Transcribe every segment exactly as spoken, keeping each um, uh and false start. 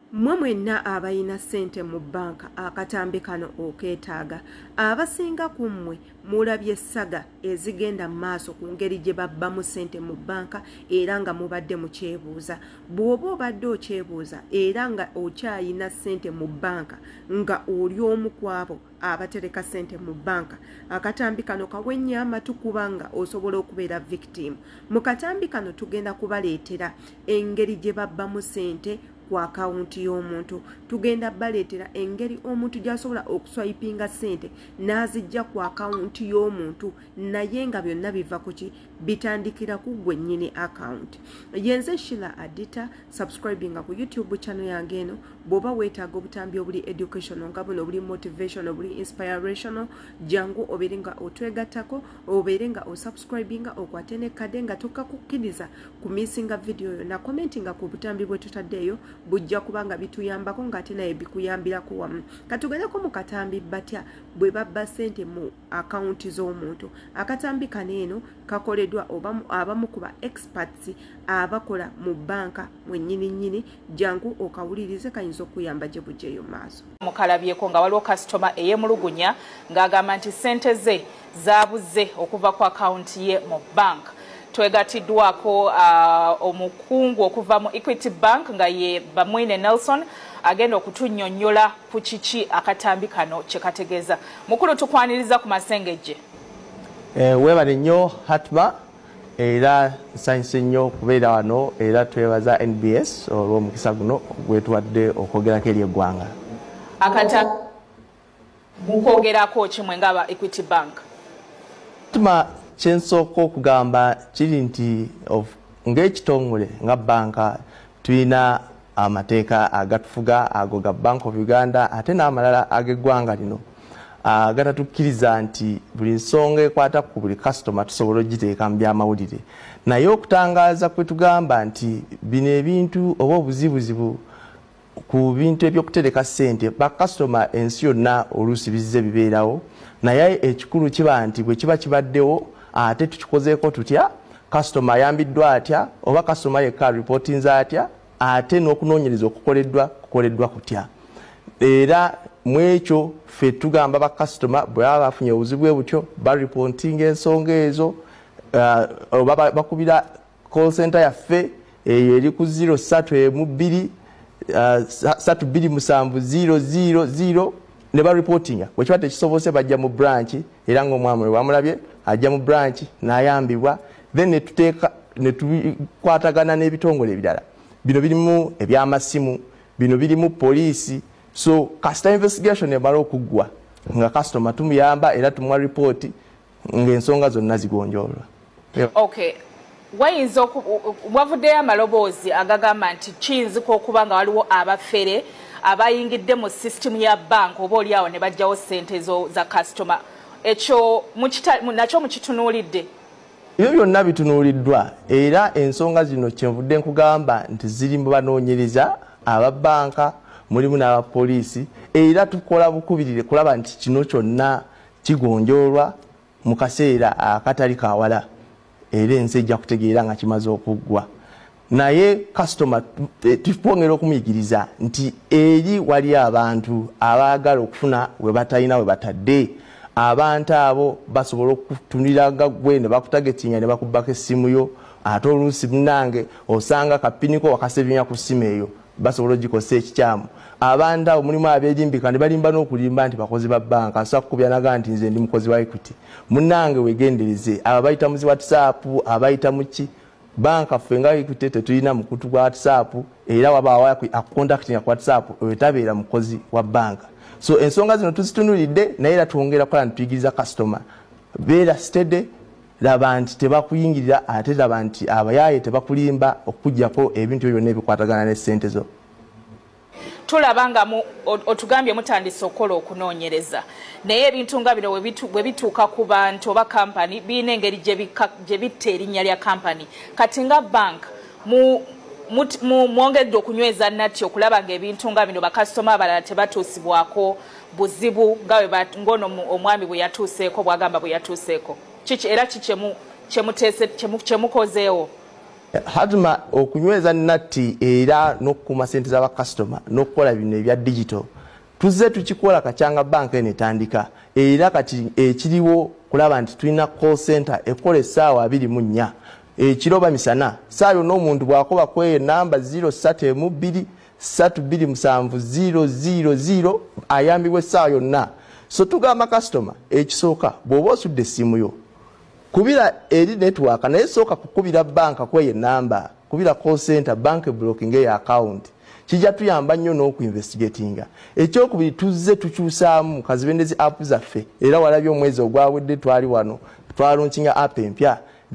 Mmwe mwenna abayina ssente mu banka akatambi kano okeetaaga. Abasinga ku mmwe mulabye essaga ezigenda mu maaso ku ngeri gye babbamu ssente mu banka era nga mubadde mukyebuuza. Bw'oba obadde okyebuuza era nga okyayina ssente mu banka nga oli omu ku abo abatereka ssente mu banka, akatambi kano kawennya amatu kubanga osobola okubeera victim. Mu katambi kano tugenda kubaleetera engeri gye babbamu ssente ku akawunti y'omuntu. Tugenda baleetera engeri omuntu gy'asobola okuswayipinga ssente n'azijja ku akawunti y'omuntu naye nga byonna biva ku ki bitandikira ku gwe nnyini akawunti. Yenze Sheila Adita, subscribinga ku YouTube channel yange eno. Bw'oba weetaaga obutambi obuli educational nga buno obuli motivational obuli inspirational, jangu obeere nga otwegattako, obeere nga osubscribinga, okwate ne kade nga tokkakukkiriza kumisinga video yo na commentinga ku butambi bwe tutaddeyo bujja kubanga bituyambako ng'ate naye bikuyambirako wamu. Katugendeko mu katambi batya bwe babba ssente mu akawunti z'omuntu. Akatambi kano eno kakoleddwa abamu ku ba experts abakola mu banka mwennyini nnyini. Jangu okawulirize kayinza okuyamba gye bujjeyo maaso. Mukalabyeko nga waliwo kasitoma ey'emulugunya ng'agamba nti ssente ze zaabuze okuva ku akawunti ye mu banka. Twegatiddwako uh, omukungu okuva mu Equity Bank nga ye Bamwine Nelson agenda okutunnyonnyola ku kiki akatambi kano kye kategeeza. Mukulu tukwaniriza ku masengejje. Eh, webale nnyo Hatma era nsanyuse nnyo okubeera wano era twebaza N B S olw'omukisa guno gwetuwadde okwogerako eri eggwanga. Akata mukwogerako kimwe ng'aba Equity Bank. Hatma kyensooka okugamba kiri nti ng'ekitongole nga banka tulina amateeka agatufuga ago ga Bank of Uganda ate n'amalala ag'eggwanga lino agatatukkiriza nti buli nsonga ekwata ku buli kasitoma tusobola ogiteeka mu byamawulire. Naye okutangaaza kwe tugamba nti bino ebintu oba obuzibuzibu ku bintu ebyokutereka ssente bakasitoma ensi yonna oluusi bizze bibeerawo, naye ekikulu kiba nti bwe kiba kibaddewo ate tukikozeeko tutya, kasitoma ayambiddwa atya oba kasitoma yekka reportinze atya, ate n'okunoonyereza okukoleddwa kukoleddwa kutya. Era mu ekyo ffe tugamba bakasitoma bwe baba bafunye obuzibu bwe butyo baripotinga ensonga ezo oba bakubira call center yaffe eyo eri ku zero satu emu bbiri satu bbiri musanvu zero zero zero ne baripotinga. Bwe kiba tekisobose bajja mu branch era ng'omwami we bamulabye ajja mu branch n'ayambibwa, then ne tuteeka ne tukwatagana n'ebitongole ebirala. Bino birimu ebyamasimu, bino birimu poliisi. So kasita investigation emala okuggwa nga customer tumuyamba era tumuwa report ng'ensonga zonna zigonjoolwa. Okay. Wayinza wavuddeyo amaloboozi agagamba nti kiyinzika okuba nga waliwo abafere abayingidde mu system ya bank oba oliawo ne bajjawo ssente zo za customer. Ekyo nakyo mukitunuulidde? Ebyo byonna bitunuuliddwa era ensonga zino kyenvudde nkugamba nti ziri mu banoonyereza aba banka mulimu n'abapoliisi era tukola bukubirire kulaba nti kino kyonna kigonjoolwa mu kaseera akatali kawala era ensi ejja kutegeera nga kimaze okuggwa. Naye kasitoma tupongera okumuyigiriza nti eri wali abantu abaagala okufuna we batalina we batadde. Abantu abo basobola okutunuliraga gwe ne bakutagetinga ne bakubbako essimu yo, ate oluusi munange osanga kapiniko wakasebinya ku ssimu eyo basobola ogikosa ekikyamu. Abantu abo mulimu abeerimbika ne balimba n'okulimba nti bakozi ba banka asobola kukubya naga nti nze ndi mukozi wa Equity. Munange wegendereze abo bayita muzi WhatsApp abayita muki banka ffe nga Equity tetulina mukutu gwa WhatsApp era wabaawo akukontaktinga ku WhatsApp oyo tabeera mukozi wa banka. So ensonga zino tuzitunulidde naye era twongera kukola ntuyigiriza kasitoma beera steady, laba nti tebakuyingirira ate laba nti abayaaye tebakulimba okujjako ebintu ebyo byonna ebikwatagana ne ssente zo. Tulaba nga otugambye mutandise okukola okunoonyereza naye ebintu nga bino bwe bituuka ku bantu oba kampani birina engeri gye bitta erinnya lya kampani. Kati nga bank mwongedde okunyweza nati okulaba ng'ebintu nga bino bakasitoma abalala tebatuusibwako buzibu nga ngono omwami bwe yatuuseeko bwagamba bwe yatuuseeko. Kiki era ki kyemukozeewo? Hatuma okunyweza natti era n'okukuma ssente z'abakasitoma n'okukola bino ebya digital tuzze tukikola kachanga bank enetandika era kati ekiriwo kulaba nti tulina call center ekola essaawa abiri mu nnya ekiroba misana saayo n'omuntu bw'akoba kweyo namba zero three two two three two seven zero zero zero ayambibwa essaawa yonna so tugamba customer ekisooka bw'oba osudde essimu yo kubira eri network naye sooka kukubira banka kweye namba kubira call center bank blocking ya account kijja tuyamba nnyo n'okuinvestigatinga ekyokubiri tuzze tukyusaamu kazibendezi app zaffe era walabye omwezi ogwawedde twali wano twalunkinga app empya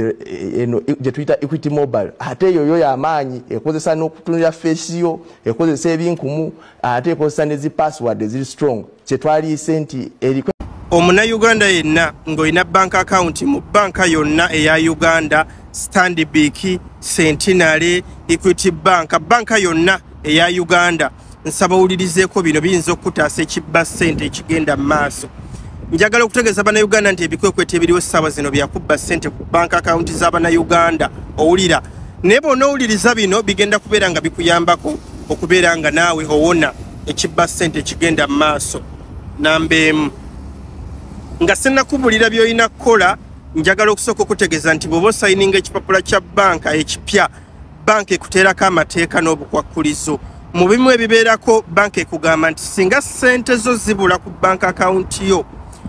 eno gye tuyita Equity Mobile ate eyo yo y'amaanyi ekozesa n'okutunira face yo ekozesa ebinkumu ate ekozesa ne zi password eziri strong kye twaliise nti eri omuna Uganda yenna ng'olina bank account mu banka yonna eya Uganda Stanbic, Centenary, Equity Bank banka yonna eya Uganda nsaba owulirizeeko bino biyinza okutaasa ekibba ssente ekigenda mu maaso. Njagala okutegeeza bannayuganda nti ebikwekweta ebiriwo essaawa zino byakubba ssente ku bank account z'abannayuganda owulira naye bonna owuliriza bino bigenda kubeera nga bikuyambako okubeera nga naawe owona ekibba ssente ekigenda mu maaso. Namba emu nga sennakubulira by'olina kukola njagala okusooka okutegeeza nti bw'oba osayininga ekipapula kya banka ekipya banka ekuteerako amateeka n'obukwakkulizo mu bimu ebibeerako banka ekugamba nti singa ssente zo zibula ku bank account yo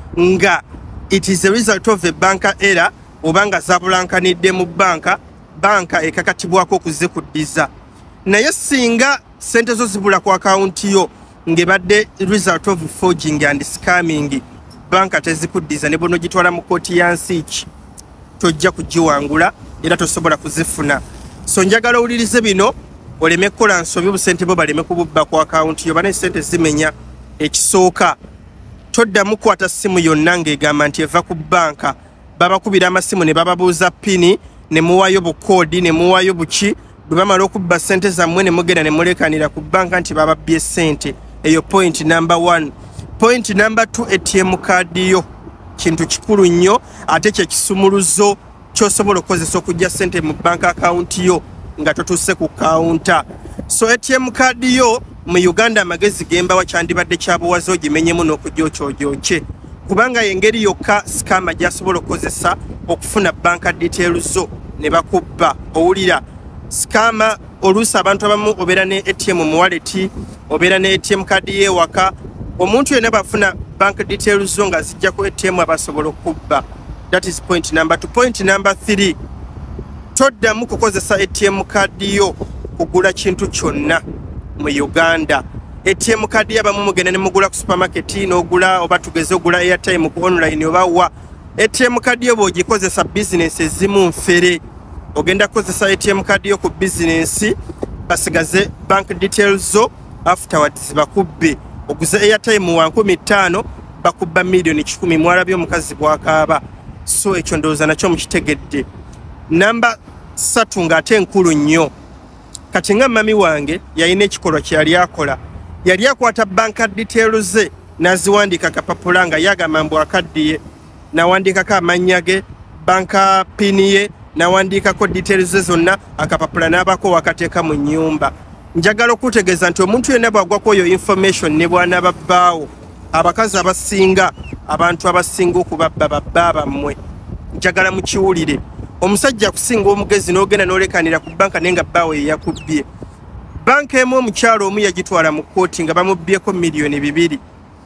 nga it is a result of a bank error oba nga zabulankanidde mu banka banka ekakatibwako okuzikuddiza naye singa ssente zo zibula ku account yo ng'ebadde result of forging and scamming banka tezikuddiza ne bono gitwala mu kooti ya nsiiki tojja kugiwangula era tosobola kuzifuna. So njagala owulirize bino oleme kukola nsobi busente bo baleme kububba ku account yo bane ssente zimenya. Ekisooka toddamu kwata ssimu yonna ng'egamba nti eva ku banka babakubira amasimu ne bababuuza pini ne muwayo bukoodi ne muwayo buki bwe bamala okubba ssente zammwe ne mugenda ne mulekanira ku banka nti bababbye ssente. Eyo point number one. Point number two, A T M card yo kintu kikulu nnyo ate kye kisumuluzo ky'osobola okukozesa okujja ssente mu bank account yo nga totuuse ku counter. So A T M card yo mu Uganda amagezi gemba wakyandibadde kyabuwazi ogimenyemu n'okujja okyojooke kubanga engeri yokka scammer gy'asobola okukozesa okufuna bank details zo ne bakubba. Owulira scammer oluusi abantu abamu obeera ne A T M mu wallet obeera ne A T M card y'ewaka omuntu yenna bafuna bank details zo nga zijja ku A T M abasobola okubba. That is point number two. Point number three, toddamu kukozesa A T M card yo kugula kintu kyonna mu Uganda. A T M card yabamu mugenda ne mugula ku supermarket n'ogula oba tugeze ogula airtime ku online oba wa. A T M card yo bw'ogikozesa business ezimu nfere ogenda kukozesa A T M card yo ku business basigaze bank details zo afterwards bakubbe. Oguze airtime wa nkumi ttaano bakubba milioni kikumi mwalabye omukazi bw'akaaba. So ekyo ndowooza nakyo mukitegedde. Namba ssatu ng'ate enkulu nnyo. Kati nga mami wange yalina ekikolwa kye yali akola. Yali akwata banka details ze n'aziwandiika kapapula nga yagamba mbu akaddiye. N'awandiikako amannya ge, banka pini ye, n'awandiikako details ze zonna akapapula n'abako wakateeka mu nnyumba. Njagala okutegeeza nti omuntu yenna bw'agwako oyo information ne bw'anaaba bbaawo abakazi abasinga abantu abasinga okubabba babba bammwe. Njagala mukiwulire omusajja kusinga omugezi n'ogenda n'olekanira ku banka naye nga bbaawe ye yakubbye. Banka emu omukyalo omu yagitwala mu kkooti nga bamubbyeko miliyoni bibiri.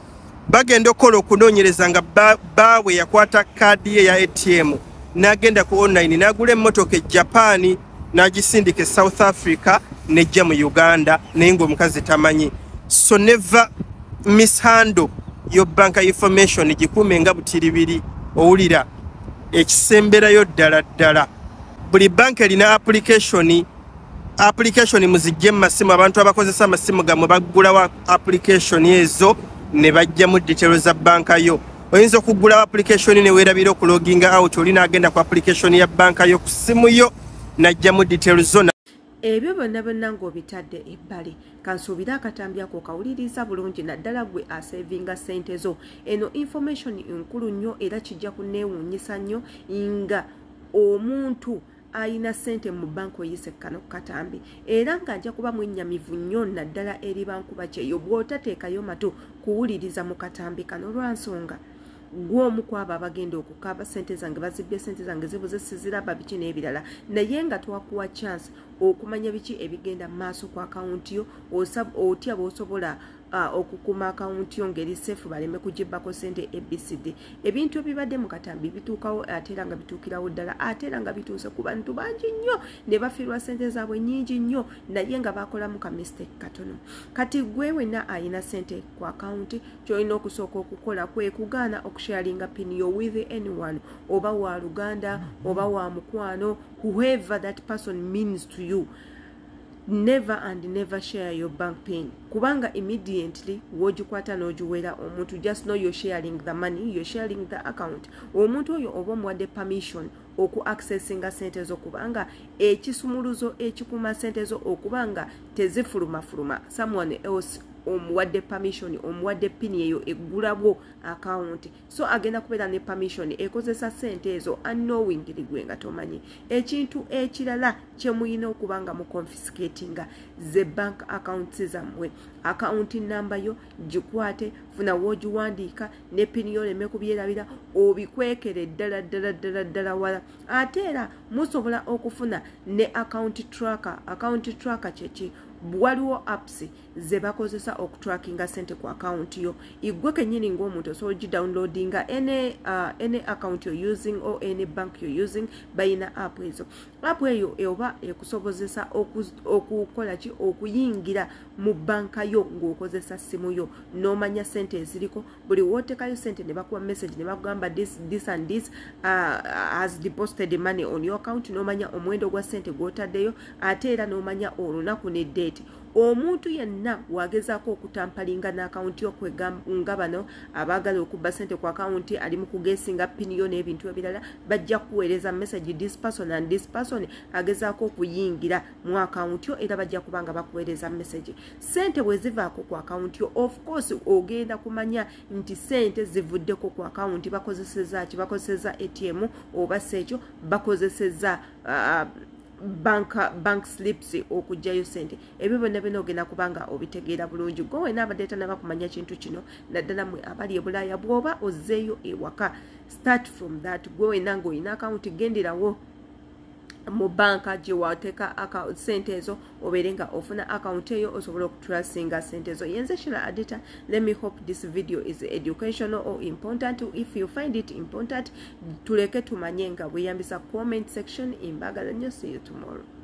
Bagenda okukola okunoonyereza nga bbaawe yakwata kaadi ye ya A T M n'agenda ku online n'agula emmotoka e Japan n'agisindika e South Africa nejja mu Uganda naye ng'omukazi tamanyi. So never mishandle yo banka information gikuume nga butiribiri. Owulira ekisemberayo ddala ddala buli banka erina application application muzijje mu masimu abantu abakozesa amasimu gammwe bagulawo application ezo ne bajjamu details za banka yo. Oyinza okugulawo application ne weerabira okuloginga out oli n'agenda ku application ya banka yo ku simu yo n'ajjamu details zo. Ebyo byonna byonna ng'obitadde ebbali kansuubira akatambi ako kawuliriza bulungi naddala gwe asevinga ssente zo. Eno information nkulu nnyo era kijja kunneewuunyisa nnyo nga omuntu ayina ssente mu banka oyise Kano Katambi era nga nja kuba mwennyamivu nnyo naddala eri bankuba kyeyo bw'otateekayo matu kuwuliriza mu Katambi kano lwansonga gw'omu kwabo abagenda okukaaba ssente zange bazibbye ssente zange zibuze siziraba biki n'ebirala naye nga twakuwa chance okumanya biki ebigenda mu maaso ku akawunti yo otya bw'osobola Uh, okukuma akawunti yo ngeri sefu baleme kugibbako sente A B C D ebintu ebibadde mu Katambi bituukawo ate era nga bituukirawo ddala ate era nga bituuse ku bantu bangi nnyo ne bafiirwa sente zaabwe nnyingi nnyo naye nga bakolamu ka mistake katono kati gwe wenna ayina sente ku akawunti kyolina okusooka okukola kwe kugaana okusharinga pini yo with anyone oba wa luganda oba wa mukwano whoever that person means to you. Never and never share your bank pin kubanga immediately wogikwata n'ogiwera omuntu just know you're sharing the money, you're sharing the account. Omuntu oyo oba omuwadde permission oku accessinga sente zo kubanga ekisumuluzo ekikuma sente zo okubanga tezifuluma fuluma someone else omuwadde permission omuwadde pini eyo eggulabwo account so agenda kubeera ne permission ekozesa sente ezo unknowingly gwe nga tomanyi. Ekintu ekirala kyemuyina okubanga mu confiscatinga ze bank accounts zammwe account number yo gikwate funa wogiwandiika ne pini yo leme kubyerabira obikwekere ddala ddala ddala ddala wala ate era musobola okufuna ne account tracker. Account tracker kyeki waliwo apps ze bakozesa okutrackinga sente ku account yo igwe kenyini ng'omuntu so downloadinga any uh, any account you're using or any bank you're using bayina app ezo. App eyo eba ekusobozesa okukola ki okuyingira mu banka yo ng'okozesa simu yo n'omanya sente eziriko buli wootekayo sente ne bakuwa message ne bagamba this this and this uh, has deposited money on your account n'omanya omuwendo gwa sente gw'otaddeyo ate era n'omanya olunaku ne date. Omuntu yenna wagezaako okutampalinga n'akawunti yo nga bano abaagala okubba sente ku akawunti ali mu kugeesinga pini yo n'ebintu ebirala bajja kuweereza message this person and this person agezaako okuyingira mu akawunti yo era bajja kubanga bakuweereza message. Sente bwe zivaako ku akawunti yo of course ogenda kumanya nti sente zivuddeko ku akawunti bakozeseza ki bakozeseza A T M oba sekyo bakozeseza uh, bank bank slips okujjayo sente ebyo byonna bino ogenda kubanga obitegeera bulungi gwe n'abadde tanaba kumanya kintu kino naddala mwe abali e Bulaaya bw'oba ozzeeyo ewaka start from that gwe wenna ng'olina akawunti genderawo mu banka gye wateeka sente ezo obeere nga ofuna akawunti eyo osobola okutracinga sente ezo. Yenze Shira Adita, let me hope this video is educational or important. If you find it important tuleke tumanye nga bweyambisa comment section. Imbagala nnyo, see you tomorrow.